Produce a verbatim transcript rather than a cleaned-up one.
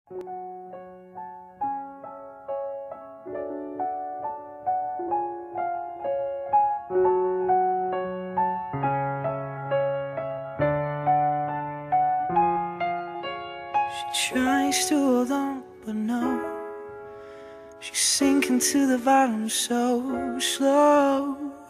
She tries to hold on, but no, she's sinking to the bottom so slow.